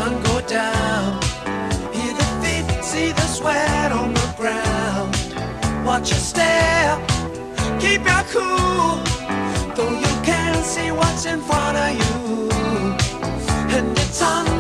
sun go down. Hear the feet, see the sweat on the ground. Watch your step, keep your cool, though you can't see what's in front of you. And it's on